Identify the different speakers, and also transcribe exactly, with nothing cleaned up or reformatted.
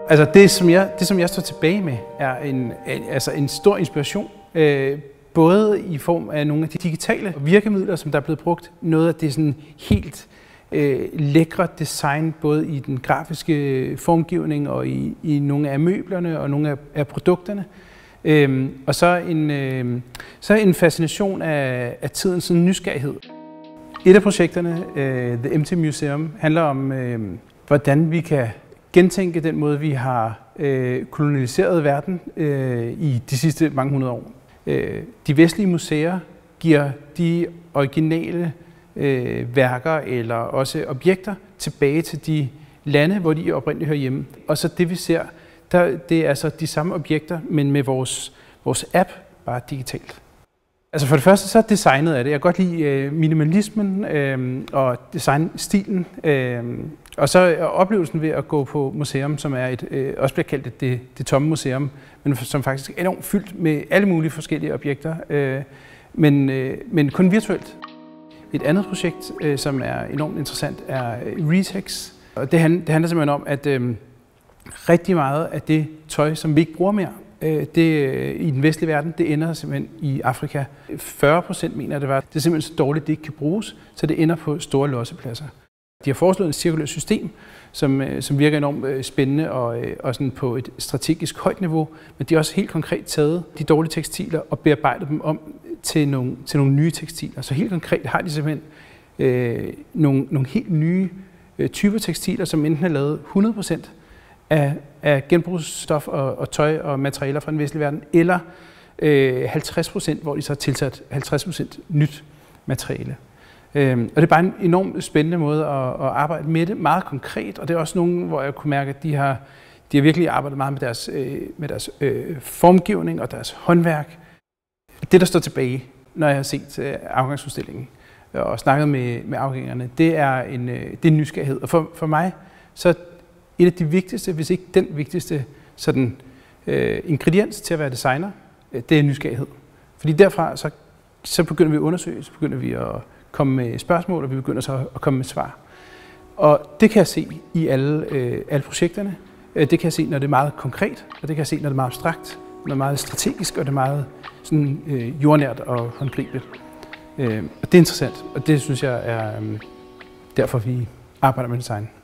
Speaker 1: Altså det, som jeg, det, som jeg står tilbage med, er en, altså en stor inspiration. Øh, både i form af nogle af de digitale virkemidler, som der er blevet brugt. Noget af det sådan helt øh, lækre design, både i den grafiske formgivning og i, i nogle af møblerne og nogle af, af produkterne. Øh, og så en, øh, så en fascination af, af tidens sådan nysgerrighed. Et af projekterne, øh, The Empty Museum, handler om, øh, hvordan vi kan gentænke den måde, vi har øh, koloniseret verden øh, i de sidste mange hundrede år. Øh, de vestlige museer giver de originale øh, værker eller også objekter tilbage til de lande, hvor de oprindeligt hører hjemme. Og så det vi ser, der, det er altså de samme objekter, men med vores, vores app, bare digitalt. Altså for det første så er designet af det. Jeg kan godt lide øh, minimalismen øh, og designstilen. Øh, og så oplevelsen ved at gå på museum, som er et, øh, også bliver kaldt det, det tomme museum, men som faktisk er enormt fyldt med alle mulige forskellige objekter, øh, men, øh, men kun virtuelt. Et andet projekt, øh, som er enormt interessant, er Retex. Og det, handler, det handler simpelthen om, at øh, rigtig meget af det tøj, som vi ikke bruger mere, Det, i den vestlige verden, det ender simpelthen i Afrika. fyrre procent mener det var, det er simpelthen så dårligt, det ikke kan bruges, så det ender på store lossepladser. De har foreslået et cirkulært system, som, som virker enormt spændende og, og sådan på et strategisk højt niveau, men de har også helt konkret taget de dårlige tekstiler og bearbejdet dem om til nogle, til nogle nye tekstiler. Så helt konkret har de simpelthen øh, nogle, nogle helt nye øh, typer tekstiler, som enten er lavet hundrede procent Af, af genbrugsstof og, og tøj og materialer fra den vestlige verden, eller øh, halvtreds procent, hvor de så har tilsat halvtreds procent nyt materiale. Øh, og det er bare en enormt spændende måde at, at arbejde med det, meget konkret, og det er også nogle, hvor jeg kunne mærke, at de har, de har virkelig arbejdet meget med deres, øh, med deres øh, formgivning og deres håndværk. Det, der står tilbage, når jeg har set øh, afgangsudstillingen og snakket med, med afgængerne, det er en, øh, det er en nysgerrighed. Og for, for mig, så et af de vigtigste, hvis ikke den vigtigste sådan, øh, ingrediens til at være designer, øh, det er nysgerrighed. Fordi derfra så, så begynder vi at undersøge, så begynder vi at komme med spørgsmål, og vi begynder så at komme med svar. Og det kan jeg se i alle, øh, alle projekterne. Det kan jeg se, når det er meget konkret, og det kan jeg se, når det er meget abstrakt, når det er meget strategisk, og det er meget sådan, øh, jordnært og håndgribeligt. Øh, og det er interessant, og det synes jeg er øh, derfor, vi arbejder med design.